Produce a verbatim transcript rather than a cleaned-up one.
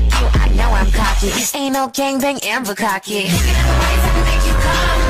fuck you, I know I'm cocky. Ain't no gangbang and Bukaki. Thinking of the ways I can make you come.